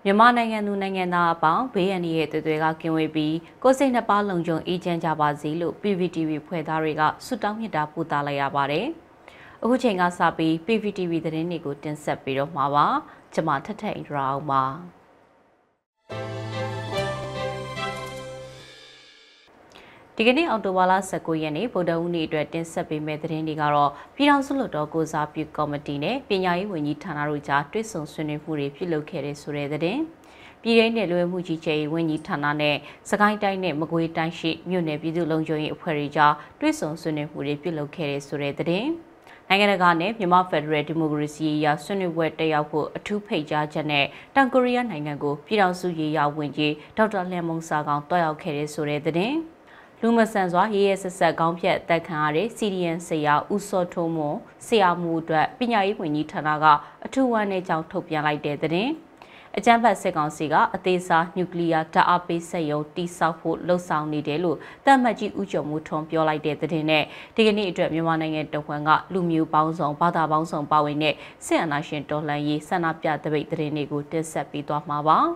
မြန်မာနိုင်ငံသူနိုင်ငံသားအပေါင်းဘေးအန္တရာယ်တွေကကင်းဝေးပြီးကိုယ်စိတ်နှပါလုံခြုံအေးချမ်းကြပါစေလို့ PVTV ဖွဲ့သားတွေကဆုတောင်းမေတ္တာပို့သလိုက်ရပါတယ်။အခုချိန်ကစပြီး PVTV သတင်းတွေကိုတင်ဆက်ပေးတော့မှာပါ။ကျွန်မထထအိန္ဒရာအောင်ပါ။ဒီကနေ့အောက်တိုဘာလ19ရက်နေ့ဗုဒ္ဓဦးနေ့အတွက်တင်ဆက်ပေးမယ့်သတင်းတွေကတော့ပြည်ထောင်စုလွှတ်တော်ကိုစားပြုကော်မတီနဲ့ပညာရေးဝန်ကြီးဌာနတို့ကြားတွေ့ဆုံဆွေးနွေးမှုတွေပြုလုပ်ခဲ့တဲ့ဆိုတဲ့သတင်းပြည်ထောင်နယ်လွှဲမှုကြီးကျယ်ရေးဝန်ကြီးဌာနနဲ့စကိုင်းတိုင်းနဲ့မကွေးတိုင်းရှိမြို့နယ်ပြည်သူ့လုံခြုံရေးအဖွဲ့တွေကြားတွေ့ဆုံဆွေးနွေးမှုတွေပြုလုပ်ခဲ့တဲ့ဆိုတဲ့သတင်းနိုင်ငံတကာနဲ့မြန်မာဖက်ဒရယ်ဒီမိုကရေစီရေးရာဆွေးနွေးပွဲတက်ရောက်ဖို့အထူးဖိတ်ကြားချက်နဲ့တောင်ကိုရီးယားနိုင်ငံကိုပြည်ထောင်စုရေးရာဝန်ကြီးဒေါက်တာလျံမုံစာကောင်တွားရောက်ခဲ့တဲ့ဆိုတဲ့သတင်းလူမဆန်စွာရေးရဲဆက်ဆက်ကောင်းဖြတ်တက်ခံရတဲ့ CDN ဆရာဦးစောထုံးမွန်ဆရာမှုအတွက်ပညာရေးဝန်ကြီးဌာနကအထူးဝမ်းနဲ့ကြောင်းထုတ်ပြန်လိုက်တဲ့တဲ့အကြမ်းဖက်စစ်ကောင်စီကအသေးစားနျူကလ িয়ার ဓာတ်အားပေးစက်ရုံတိစောက်ဖို့လှုံ့ဆော်နေတယ်လို့တမတ်ကြီးဦးကျော်မှုထွန်းပြောလိုက်တဲ့တဲ့နဲ့ဒီကနေ့အတွက်မြန်မာနိုင်ငံတဝန်းကလူမျိုးပေါင်းစုံဘာသာပေါင်းစုံပါဝင်တဲ့စစ်အာဏာရှင်တော်လှန်ရေးဆန္ဒပြတပိတ်တဲ့တွေကိုတင်ဆက်ပေးသွားမှာပါ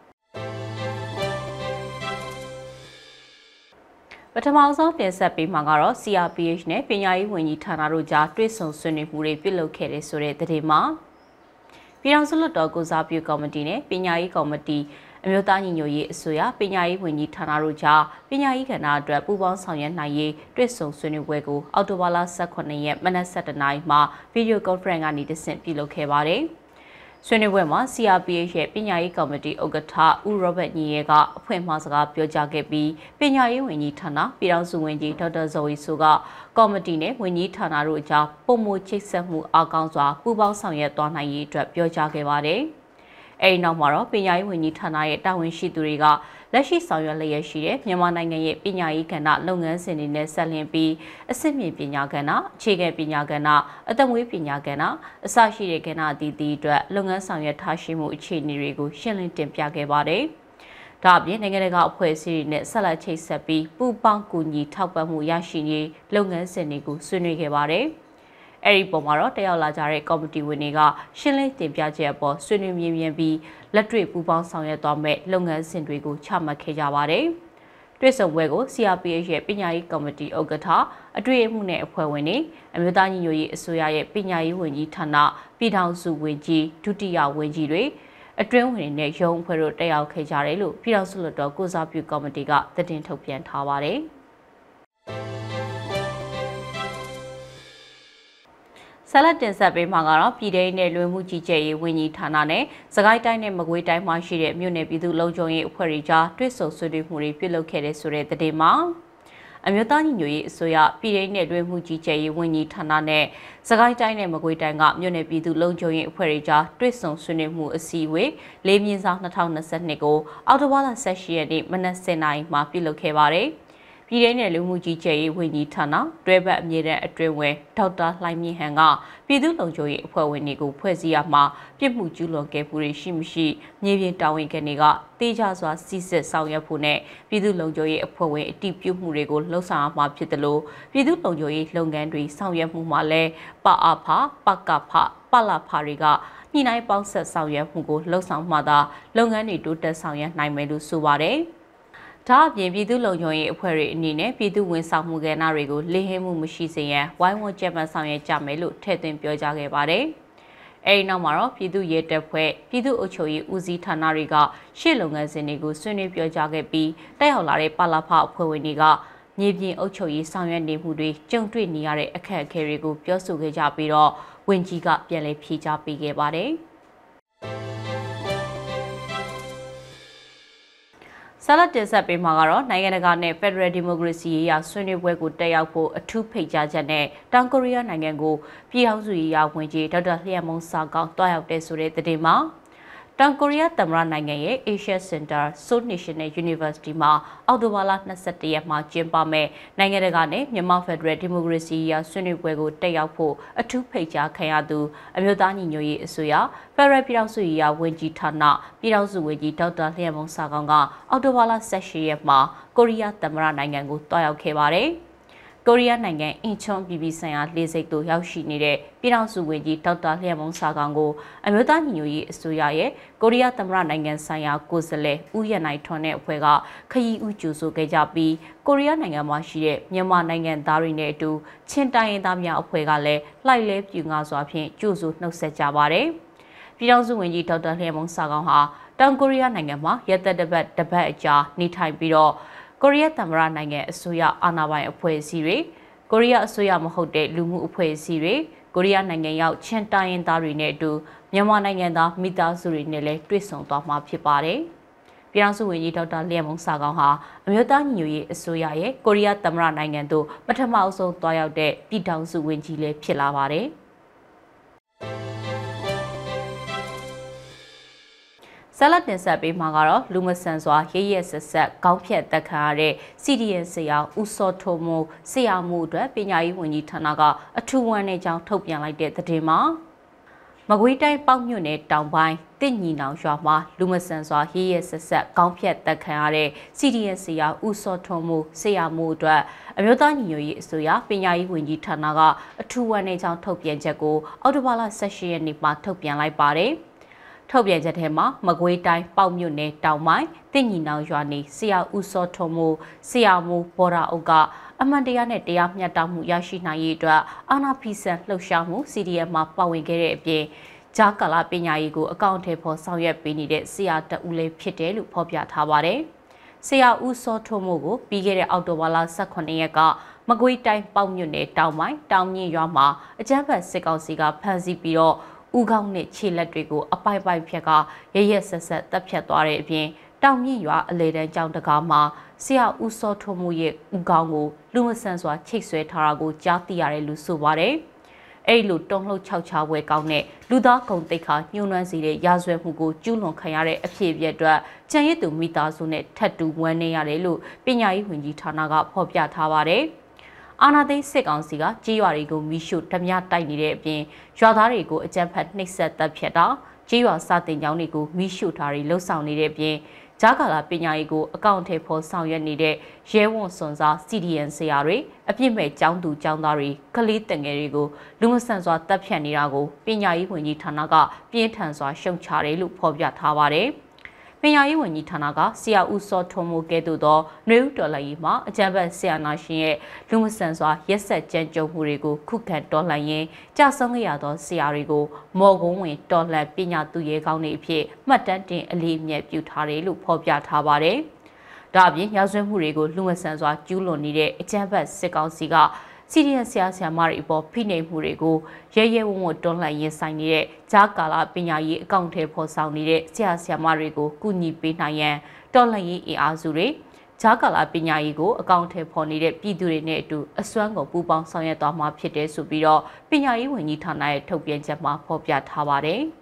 ပထမဆုံးတင်ဆက်ပေးမှာကတော့ CRPH နဲ့ပညာရေးဝန်ကြီးဌာနတို့ကြားတွေ့ဆုံဆွေးနွေးမှုတွေပြုလုပ်ခဲ့တဲ့ဆိုတဲ့သတင်းမှာပြည်ထောင်စုလွှတ်တော်ကိုစားပြုကော်မတီနဲ့ပညာရေးကော်မတီအမျိုးသားညီညွတ်ရေးအစိုးရပညာရေးဝန်ကြီးဌာနတို့ကြားပညာရေးကဏ္ဍအတွက်ပူးပေါင်းဆောင်ရွက်နိုင်ရေးတွေ့ဆုံဆွေးနွေးပွဲကိုအောက်တိုဘာလ18ရက်မနက်7:00နာရီမှာဗီဒီယိုကွန်ဖရင့်ကနေတဆင့်ပြုလုပ်ခဲ့ပါတယ်။ဆွေးနွေးပွဲမှာ CRPH ရဲ့ပညာရေးကော်မတီဥက္ကဋ္ဌဦးရောဘတ်ညီရဲကအဖွင့်မှာစကားပြောကြားခဲ့ပြီးပညာရေးဝန်ကြီးဌာနပြည်ထောင်စုဝန်ကြီးဒေါက်တာဇော်ဝီဆိုကကော်မတီနဲ့ဝန်ကြီးဌာနတို့ကြားပုံမချိတ်ဆက်မှုအကောင်းစွာပူးပေါင်းဆောင်ရွက်သွားနိုင်ရေးအတွက်ပြောကြားခဲ့ပါတယ်။အဲဒီနောက်မှာတော့ပညာရေးဝန်ကြီးဌာနရဲ့တာဝန်ရှိသူတွေကလက်ရှိဆောင်ရွက်လျက်ရှိတဲ့မြန်မာနိုင်ငံရဲ့ပညာရေးကဏ္ဍလုပ်ငန်းစဉ်တွေနဲ့ဆက်လျင်းပြီးအဆင့်မြင့်ပညာကဏ္ဍအခြေခံပညာကဏ္ဍအသက်မွေးပညာကဏ္ဍအစရှိတဲ့ကဏ္ဍအသီးသီးအတွက်လုပ်ငန်းဆောင်ရွက်ထားရှိမှုအခြေအနေတွေကိုရှင်းလင်းတင်ပြခဲ့ပါတယ်။ဒါအပြင်နိုင်ငံတကာအဖွဲ့အစည်းတွေနဲ့ဆက်လက်ချိတ်ဆက်ပြီးပူးပေါင်းကူညီထောက်ပံ့မှုရရှိရေးလုပ်ငန်းစဉ်တွေကိုဆွေးနွေးခဲ့ပါတယ်။အဲဒီပုံမှာတော့တက်ရောက်လာကြတဲ့ကော်မတီဝင်တွေကရှင်းလင်းတင်ပြချက်အပေါ်ဆွေးနွေးမြင်ပြီးလက်တွေ့ပူးပေါင်းဆောင်ရွက်သွားမဲ့လုပ်ငန်းစဉ်တွေကိုချမှတ်ခဲ့ကြပါတယ်။တွေ့ဆုံပွဲကို CRPH ရဲ့ပညာရေးကော်မတီဥက္ကဋ္ဌအတွေ့အမှုနဲ့အဖွဲ့ဝင်တွေအမျိုးသားညီညွတ်ရေးအစိုးရရဲ့ပညာရေးဝန်ကြီးဌာနပြည်ထောင်စုဝန်ကြီးဒုတိယဝန်ကြီးတွေအတွင်းဝင်တွေနဲ့ရုံးအဖွဲ့တို့တက်ရောက်ခဲ့ကြတယ်လို့ပြည်ထောင်စုလွှတ်တော်ကိုစားပြုကော်မတီကသတင်းထုတ်ပြန်ထားပါတယ်။ဆက်လက်တင်ဆက်ပေးမှာကတော့ပြည်ထောင်နယ်လွှဲမှုကြီးကြပ်ရေးဝန်ကြီးဌာနနဲ့စကိုင်းတိုင်းနဲ့မကွေးတိုင်းမှာရှိတဲ့မြို့နယ်ပြည်သူ့လုံခြုံရေးအဖွဲ့တွေကြားတွေ့ဆုံဆွေးနွေးမှုတွေပြုလုပ်ခဲ့တဲ့ဆိုတဲ့သတင်းမှာအမျိုးသားညီညွတ်ရေးအစိုးရပြည်ထောင်နယ်လွှဲမှုကြီးကြပ်ရေးဝန်ကြီးဌာနနဲ့စကိုင်းတိုင်းနဲ့မကွေးတိုင်းကမြို့နယ်ပြည်သူ့လုံခြုံရေးအဖွဲ့တွေကြားတွေ့ဆုံဆွေးနွေးမှုအစည်းအဝေး4/2022ကိုအောက်တိုဘာလ18ရက်နေ့မနက်10:00နာရီမှာပြုလုပ်ခဲ့ပါတယ်။ပြည်ထောင်နယ်လူမှုကြီးကြပ်ရေးဝန်ကြီးဌာနတွဲဘက်အမြဲတမ်းအတွင်းဝင်ဒေါက်တာလှိုင်မြင့်ဟန်ကပြည်သူ့လုံခြုံရေးအဖွဲ့ဝင်တွေကိုဖွဲ့စည်းရမှာပြစ်မှုကျူးလွန်ခဲ့မှုတွေရှိမရှိမြေပြင်တာဝန်ခံတွေကတေးကြစွာစစ်စစ်ဆောင်ရွက်ဖို့နဲ့ပြည်သူ့လုံခြုံရေးအဖွဲ့ဝင်အတည်ပြုမှုတွေကိုလှုံ့ဆော်ရမှာဖြစ်တယ်လို့ပြည်သူ့လုံခြုံရေးလုပ်ငန်းတွေဆောင်ရွက်မှုမှာလည်းပအဖပကဖပလဖတွေကညှိနှိုင်းပေါင်းဆက်ဆောင်ရွက်မှုကိုလှုံ့ဆော်မှသာလုပ်ငန်းတွေတိုးတက်ဆောင်ရွက်နိုင်မယ်လို့ဆိုပါတယ်ဒါအပြင်ပြည်သူ့လုံခြုံရေးအဖွဲ့တွေအနေနဲ့ပြည်သူဝန်ဆောင်မှုကဏ္ဍတွေကိုလိဟင်းမှုမရှိစေရန်ဝိုင်းဝန်းကြံ့ပမ်းဆောင်ရွက်ကြမယ်လို့ထည့်သွင်းပြောကြားခဲ့ပါတယ်။အဲဒီနောက်မှာတော့ပြည်သူ့ရဲတပ်ဖွဲ့ပြည်သူ့အုပ်ချုပ်ရေးဦးစီးဌာနတွေကရှေ့လုပ်ငန်းစဉ်တွေကိုဆွေးနွေးပြောကြားခဲ့ပြီးတက်ရောက်လာတဲ့ပလဖအဖွဲ့ဝင်တွေကမြေပြင်အုပ်ချုပ်ရေးဆောင်ရွက်နေမှုတွေကြုံတွေ့နေရတဲ့အခက်အခဲတွေကိုပြောဆိုခဲ့ကြပြီးတော့ဝန်ကြီးကပြန်လည်ဖြေကြားပေးခဲ့ပါတယ်။ဆက်လက်တင်ဆက်ပေးမှာကတော့နိုင်ငံတကာနဲ့ဖက်ဒရယ်ဒီမိုကရေစီရေးရာဆွေးနွေးပွဲကိုတက်ရောက်ဖို့အထူးဖိတ်ကြားချက်နဲ့တောင်ကိုရီးယားနိုင်ငံကိုပြည်ထောင်စုရေးရာဝန်ကြီးဒေါက်တာလျံမုံစာကောင်တွားရောက်တဲ့ဆိုတဲ့သတင်းမှာတောင်ကိုရီးယားသမ္မတနိုင်ငံရဲ့ Asia Center Seoul National University မှာအောက်တိုဘာလ21ရက်မှာကျင်းပမဲ့နိုင်ငံတကာနဲ့မြန်မာဖက်ဒရယ်ဒီမိုကရေစီရာဆွေးနွေးပွဲကိုတက်ရောက်ဖို့အထူးဖိတ်ကြားခံရသူအမျိုးသားညီညွတ်ရေးအစိုးရဖက်ဒရယ်ပြည်ထောင်စုရာဝန်ကြီးဌာနပြည်ထောင်စုဝန်ကြီးဒေါက်တာလျံမုံစာကောင်ကအောက်တိုဘာလ18ရက်မှာကိုရီးယားသမ္မတနိုင်ငံကိုတွားရောက်ခဲ့ပါတယ်။ကိုရီးယားနိုင်ငံအင်ချွန်ပြည်ပြည်ဆိုင်ရာလေဆိပ်သို့ရောက်ရှိနေတဲ့ပြည်ထောင်စုဝန်ကြီးဒေါက်တာလျံမုံစာကောင်ကိုအမျိုးသားညီညွတ်ရေးအစိုးရရဲ့ကိုရီးယားသမ္မတနိုင်ငံဆိုင်ရာကိုယ်စားလှယ်ဦးရနိုင်ထွန်းတဲ့အဖွဲ့ကခရီးဦးကြိုဆိုခဲ့ကြပြီးကိုရီးယားနိုင်ငံမှာရှိတဲ့မြန်မာနိုင်ငံသားတွေနဲ့အတူချင်းတိုင်းရင်းသားများအဖွဲ့ကလည်းလှိုက်လဲပြူငါစွာဖြင့်ကြိုဆိုနှုတ်ဆက်ကြပါတယ်။ပြည်ထောင်စုဝန်ကြီးဒေါက်တာလျံမုံစာကောင်ဟာတောင်ကိုရီးယားနိုင်ငံမှာရက်သက်တစ်ပတ်အကြာနေထိုင်ပြီးတော့ကိုရီးယားသမ္မတနိုင်ငံအစိုးရအာဏာပိုင်အဖွဲ့အစည်းတွေကိုရီးယားအစိုးရမဟုတ်တဲ့လူမှုအဖွဲ့အစည်းတွေကိုရီးယားနိုင်ငံရောက်ချင်းတိုင်းရင်းသားတွေနဲ့အတူမြန်မာနိုင်ငံသားမိသားစုတွေနဲ့လည်းတွေ့ဆုံသွားမှာဖြစ်ပါတယ်။ပြည်ထောင်စုဝန်ကြီးဒေါက်တာလျံမုံစာကောင်ဟာအမျိုးသားညီညွတ်ရေးအစိုးရရဲ့ကိုရီးယားသမ္မတနိုင်ငံသို့ပထမအဆုံးသွားရောက်တဲ့ပြည်ထောင်စုဝန်ကြီးလည်းဖြစ်လာပါတယ်။ဆလတ်တင်ဆက်ပေးမှာကတော့လူမဆန်စွာရဲရဲဆက်ဆက်ကောင်းဖြတ်တက်ခံရတဲ့ CDN ဆရာဦးစောထိုးမိုးဆရာမှုအတွက်ပညာရေးဝန်ကြီးဌာနကအထူးဝမ်းနည်းကြောင်းထုတ်ပြန်လိုက်တဲ့သတင်းမှာမကွေးတိုင်းပေါက်မြို့နယ်တောင်ပိုင်းတင့်ညီနောင်ရွာမှာလူမဆန်စွာရဲရဲဆက်ဆက်ကောင်းဖြတ်တက်ခံရတဲ့ CDN ဆရာဦးစောထိုးမိုးဆရာမှုအတွက်အမျိုးသားညီညွတ်ရေးအစိုးရပညာရေးဝန်ကြီးဌာနကအထူးဝမ်းနည်းကြောင်းထုတ်ပြန်ချက်ကိုအောက်တိုဘာလ18ရက်နေ့မှာထုတ်ပြန်လိုက်ပါတယ်။ထုတ်ပြန်ချက်ထဲမှာမကွေးတိုင်းပေါက်မြို့နယ်တောင်ပိုင်းတင့်ညီနောင်ရွာနေဆရာဦးစောထုံးမိုးဆရာမူဘော်ရာအုပ်ကအမှန်တရားနဲ့တရားမျှတမှုရရှိနိုင်ရေးအတွက်အာဏာဖီဆန်လှုပ်ရှားမှု CDM မှာပါဝင်ခဲ့တဲ့အပြင်ဂျာကာလာပညာရေးကိုအကောင့်ထဲပေါ်ဆောင်ရွက်ပေးနေတဲ့ဆရာတဦးလည်းဖြစ်တယ်လို့ဖော်ပြထားပါတယ်။ဆရာဦးစောထုံးမိုးကိုပြီးခဲ့တဲ့အောက်တိုဘာလ18ရက်ကမကွေးတိုင်းပေါက်မြို့နယ်တောင်ပိုင်းတောင်မြင့်ရွာမှာအကြမ်းဖက်စစ်ကောင်စီကဖမ်းဆီးပြီးတော့ဦးခေါင်းနဲ့ခြေလက်တွေကိုအပိုက်ပိုက်ဖြတ်ကရရက်ဆက်ဆက်တပ်ဖြတ်သွားတဲ့အပြင်တောင်မြင့်ရွာအလေတန်းကျောင်းတကားမှာဆရာဦးစောထုံးမှုရဲ့ဦးခေါင်းကိုလူမဆန်စွာချိတ်ဆွဲထားတာကိုကြားသိရတယ်လို့ဆိုပါတယ်။အဲ့လိုတုံ့လှုပ်ခြောက်ခြားပွဲကောင်းတဲ့လူသားကုန်တိတ်ခါညှိုးနှွမ်းစေတဲ့ရာဇဝတ်မှုကိုကျူးလွန်ခံရတဲ့အဖြစ်အပျက်အတွက်ကြံရည်သူမိသားစုနဲ့ထပ်တူဝန်းနေရတယ်လို့ပညာရေးဝန်ကြီးဌာနကဖော်ပြထားပါတယ်။အာဏာသိမ်းစစ်ကောင်စီကကြေးရွာတွေကိုမိရှုဓမြတိုက်နေတဲ့အပြင်ရွာသားတွေကိုအကြမ်းဖက်နှိပ်စက်တပ်ဖြတ်တာကြေးရွာစာတင်ကျောင်းတွေကိုမိရှုထားတွေလှုပ်ဆောင်နေတဲ့အပြင်ဂျာကာလာပညာရေးကိုအကောင့်ထဲပေါ်ဆောင်ရွက်နေတဲ့ရဲဝံစွန်စား CDN ဆရာတွေအပြစ်မဲ့ကျောင်းသူကျောင်းသားတွေကလေးတငယ်တွေကိုလူမဆန်စွာတပ်ဖြတ်နေတာကိုပညာရေးဝန်ကြီးဌာနကပြင်းထန်စွာရှုံချတယ်လို့ဖော်ပြထားပါတယ်။ပညာရေးဝန်ကြီးဌာနကဆရာဦးစောထုံးမိုးကဲ့သို့သောနှွေဦးတော်လှန်ရေးမှာအကြမ်းဖက်ဆရာနာရှင်ရဲ့လူမဆန်စွာရက်ဆက်ကြမ်းကြုတ်မှုတွေကိုခုခံတော်လှန်ရင်းကြာဆုံးခဲ့ရသောဆရာတွေကိုမော်ကုန်းဝင်တော်လှန်ပညာသူရဲကောင်းတွေအဖြစ်မှတ်တမ်းတင်အလေးအမြတ်ပြုထားတယ်လို့ဖော်ပြထားပါတယ်။ဒါအပြင်ရာဇဝတ်မှုတွေကိုလူမဆန်စွာကျူးလွန်နေတဲ့အကြမ်းဖက်စစ်ကောင်စီကCDN ဆရာဆရာမတွေအပေါ်ဖိနှိပ်မှုတွေကိုရဲရဲဝံ့ဝံ့တွန်းလှန်ရင်ဆိုင်နေတဲ့ဂျာကာလာပညာရေးအကောင့်ထဲပေါ်ဆောင်နေတဲ့ဆရာဆရာမတွေကိုကူညီပေးနိုင်ရန်တော်လှန်ရေးအင်အားစုတွေဂျာကာလာပညာရေးကိုအကောင့်ထဲပေါ်နေတဲ့ပြည်သူတွေနဲ့အတူအစွမ်းကုန်ပူးပေါင်းဆောင်ရွက်သွားမှာဖြစ်တယ်ဆိုပြီးတော့ပညာရေးဝန်ကြီးဌာနရဲ့ထုတ်ပြန်ချက်မှာဖော်ပြထားပါတယ်။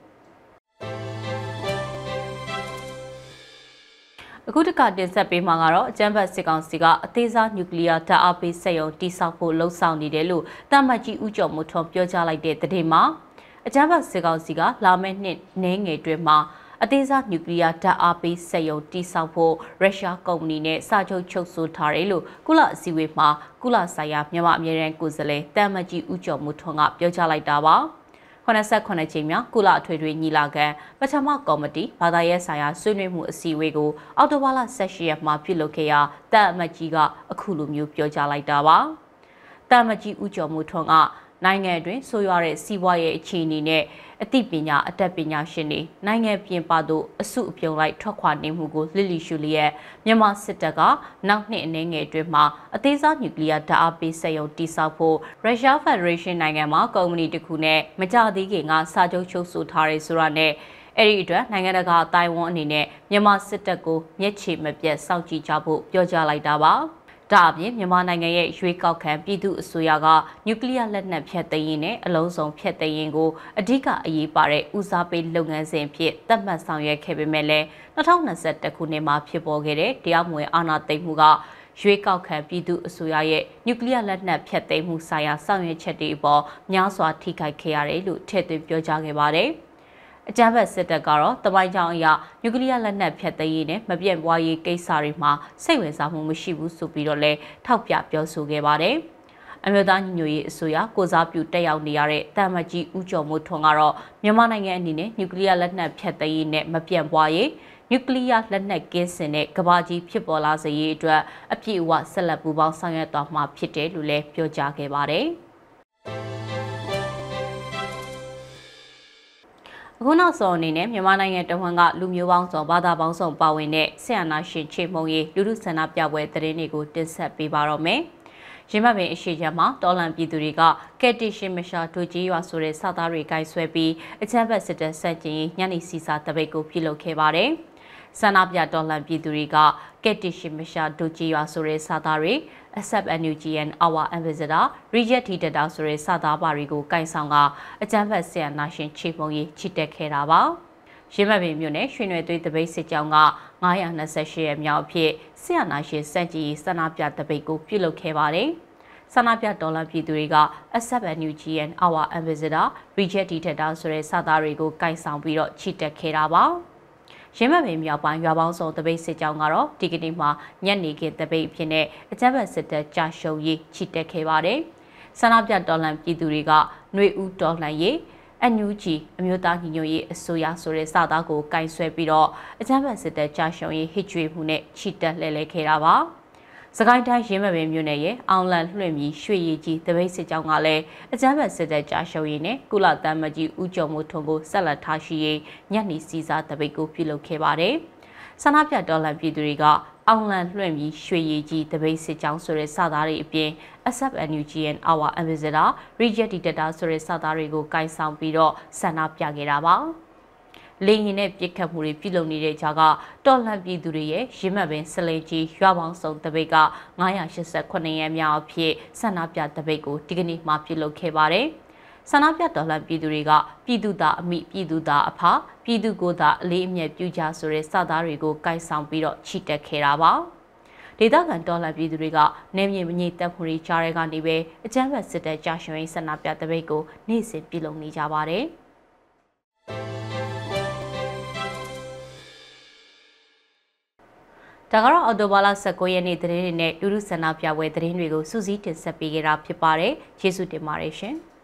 အခုတခါတင်ဆက်ပေးမှာကတော့အကြမ်းဖက်စစ်ကောင်စီကအသေးစားနျူကလ িয়ার ဓာတ်အားပေးစက်ရုံတိစောက်ဖို့လှုံ့ဆော်နေတယ်လို့တာမတ်ကြီးဦးကျော်မိုးထွန်းပြောကြားလိုက်တဲ့သတင်းမှာအကြမ်းဖက်စစ်ကောင်စီကလာမယ့်နှစ်နှဲငယ်တွင်မှာအသေးစားနျူကလ িয়ার ဓာတ်အားပေးစက်ရုံတိစောက်ဖို့ရုရှားကုမ္ပဏီနဲ့စာချုပ်ချုပ်ဆိုထားတယ်လို့ကုလအစည်းအဝေးမှာကုလဆိုင်ရာမြန်မာအမြဲတမ်းကိုယ်စားလှယ်တာမတ်ကြီးဦးကျော်မိုးထွန်းကပြောကြားလိုက်တာပါ89ကြိမ်မြောက်ကုလအထွေထွေညီလာခံပထမကော်မတီဘာသာရေးဆိုင်ရာဆွေးနွေးမှုအစည်းအဝေးကိုအောက်တိုဘာလ18ရက်မှာပြုလုပ်ခဲ့ရာတာအမတ်ကြီးကအခုလိုမျိုးပြောကြားလိုက်တာပါတာအမတ်ကြီးဦးကျော်မိုးထွန်းကနိုင်ငံအတွင်းဆိုးရွားတဲ့စီးပွားရေးအခြေအနေနဲ့အသိပညာအတတ်ပညာရှင်တွေနိုင်ငံပြင်ပသို့အစုအပြုံလိုက်ထွက်ခွာနေမှုကိုလစ်လီရှုလျက်မြန်မာစစ်တပ်ကနောက်နှစ်အနည်းငယ်အတွင်းမှာအသေးစားနျူကလ িয়ার ဓာတ်အားပေးစက်ရုံတိစောက်ဖို့ရုရှားဖက်ဒရေးရှင်းနိုင်ငံမှာကုမ္ပဏီတစ်ခုနဲ့မကြသေးခင်ကစာချုပ်ချုပ်ဆိုထားရဲဆိုတာနဲ့အဲ့ဒီအတွက်နိုင်ငံတကာတိုင်ဝမ်အနေနဲ့မြန်မာစစ်တပ်ကိုမျက်ခြေမပြတ်စောင့်ကြည့်ကြဖို့ပြောကြားလိုက်တာပါဒါအပြင်မြန်မာနိုင်ငံရဲ့ရွေးကောက်ခံပြည်သူ့အစိုးရကနျူကလ িয়ার လက်နက်ဖြတ်သိမ်းရေးနဲ့အလုံးစုံဖြတ်သိမ်းရေးကိုအဓိကအရေးပါတဲ့ဦးစားပေးလုပ်ငန်းစဉ်ဖြစ်သတ်မှတ်ဆောင်ရွက်ခဲ့ပေမဲ့လည်း2021ခုနှစ်မှာဖြစ်ပေါ်ခဲ့တဲ့တရားမဝင်အာဏာသိမ်းမှုကရွေးကောက်ခံပြည်သူ့အစိုးရရဲ့နျူကလ িয়ার လက်နက်ဖြတ်သိမ်းမှုဆိုင်ရာဆောင်ရွက်ချက်တွေအပေါ်များစွာထိခိုက်ခဲ့ရတယ်လို့ထည့်သွင်းပြောကြားခဲ့ပါတယ်အကြမ်းဖက်စစ်တပ်ကတော့တပိုင်းကြောင်အရာနျူကလ িয়ার လက်နက်ဖြတ်သိမ်းရေးနဲ့မပြတ်ပွားရေးကိစ္စတွေမှာစိတ်ဝင်စားမှုမရှိဘူးဆိုပြီးတော့လည်းထောက်ပြပြောဆိုခဲ့ပါတယ်အမျိုးသားညီညွတ်ရေးအစိုးရကိုစားပြုတက်ရောက်နေရတဲ့တာမကြီးဦးကျော်မိုးထွန်းကတော့မြန်မာနိုင်ငံအနေနဲ့နျူကလ িয়ার လက်နက်ဖျက်သိမ်းရေးနဲ့မပြန့်ပွားရေးနျူကလ িয়ার လက်နက်ကင်းစင်တဲ့ကမ္ဘာကြီးဖြစ်ပေါ်လာစေရေးအတွက်အပြည့်အဝဆက်လက်ပူးပေါင်းဆောင်ရွက်သွားမှာဖြစ်တယ်လို့လည်းပြောကြားခဲ့ပါတယ်။အခုနောက်ဆုံးအနေနဲ့မြန်မာနိုင်ငံတဝန်းကလူမျိုးပေါင်းစုံဘာသာပေါင်းစုံပါဝင်တဲ့ဆရာနာရှင်ချေမှုန်ရေးလူထုဆန္ဒပြပွဲသတင်းတွေကိုတင်ဆက်ပေးပါတော့မယ်။ရင်းမှပင်အရှိချမ်းမှာတော်လန်ပြည်သူတွေကကက်တီရှင်မရှာဒိုကြီးရွာဆိုတဲ့စာသားတွေကိုင်ဆွဲပြီးအချမ်းဘတ်စစ်တပ်ဆက်ကျင်ညနေစီစာတပိတ်ကိုပြုလုပ်ခဲ့ပါတယ်။ဆန္ဒပြတော်လန်ပြည်သူတွေကကက်တီရှင်မရှာဒိုကြီးရွာဆိုတဲ့စာသားတွေ Accept NUG and Our Ambassador Reject Data ဆိုတဲ့စာသားပါတွေကိုကိုင်ဆောင်ကအကြမ်းဖက်ဆရာနာရှင်ချေမှုန်ရေးချစ်တက်ခဲ့တာပါ။ရင်းမှပင်မြို့နယ်ရွှေနွယ်သွေးတပိတ်စစ်ကြောင်းက928ရက်မြောက်အဖြစ်ဆရာနာရှင်စန့်ကျင်ဆန္ဒပြတပိတ်ကိုပြုလုပ်ခဲ့ပါတယ်။ဆန္ဒပြတော်လှန်ပြည်သူတွေက Accept NUG and Our Ambassador Reject Data ဆိုတဲ့စာသားတွေကိုကိုင်ဆောင်ပြီးတော့ချစ်တက်ခဲ့တာပါ။ရင်းမှပင်မြောက်ပိုင်းရွာပေါင်းစုံတပိတ်စစ်ကြောင်းကတော့ဒီကနေ့မှာညနေခင်းတပိတ်ဖြစ်တဲ့အကြမ်းဖက်စစ်တပ်ကြာရှုံးရေးချစ်တက်ခဲ့ပါတယ်။ဆန္ဒပြတော်လှန်ပြည်သူတွေကຫນွေဦးတော်လှန်ရေးNUG အမျိုးသားညီညွတ်ရေးအစိုးရဆိုတဲ့စာသားကိုကင်ဆွဲပြီးတော့အကြမ်းဖက်စစ်တပ်ကြာရှုံးရေးဟစ်ကြွေးမှုနဲ့ချစ်တက်လှည့်လည်ခဲ့တာပါ။စကိုင်းတိုင်းရင်းမှပင်မြို့နယ်ရဲ့အောင်လန်လွှင့်ပြီးရွှေရည်ကြီးတပိတ်စစ်ကြောင်းကလည်းအကြမ်းဖက်စစ်တပ်ကြာရှုံးရေးနဲ့ကုလတမ်းမကြီးဦးကျော်မိုးထွန်းကိုဆက်လက်ထားရှိရေးညနေစီစာတပိတ်ကိုပြုလုပ်ခဲ့ပါတယ်။ဆန္ဒပြတော်လှန်ပြည်သူတွေကအောင်လန်လွှင့်ပြီးရွှေရည်ကြီးတပိတ်စစ်ကြောင်းဆိုတဲ့စာသားတွေအပြင် Accept NUG and Our Ambassador Reject Data ဆိုတဲ့စာသားတွေကိုကိုင်ဆောင်ပြီးတော့ဆန္ဒပြခဲ့တာပါ။လေရင်နဲ့ပြစ်ခတ်မှုတွေပြုလုပ်နေတဲ့ကြားကတော်လှန်ပြည်သူတွေရဲ့ရင်းမှတ်ပင်စလိန်ကြီးရွာပေါင်းစုံတပိတ်က989ရက်မြောက်အဖြစ်ဆန္ဒပြတပိတ်ကိုဒီကနေ့မှပြုလုပ်ခဲ့ပါတယ်။ဆန္ဒပြတော်လှန်ပြည်သူတွေကပြည်သူသားအမိပြည်သူသားအဖပြည်သူကိုသာအလေးအမြတ်ပြုကြဆိုတဲ့စာသားတွေကိုကိုင်ဆောင်ပြီးတော့ချီတက်ခဲ့တာပါ။ဒေသခံတော်လှန်ပြည်သူတွေကနေမြေမငြိမ်သက်မှုတွေကြားရဲကနေပဲအကြမ်းဖက်စစ်တပ်ကြာရှုံးရေးဆန္ဒပြတပိတ်ကိုနေ့စဉ်ပြုလုပ်နေကြပါတယ်။ဒါကတော့အော်တိုဘာလ19ရက်နေ့သတင်းတွေနဲ့လူထုဆန္ဒပြပွဲသတင်းတွေကိုစူးစီးတင်ဆက်ပေးခဲ့တာဖြစ်ပါတယ်။ကျေးဇူးတင်ပါတယ်ရှင်။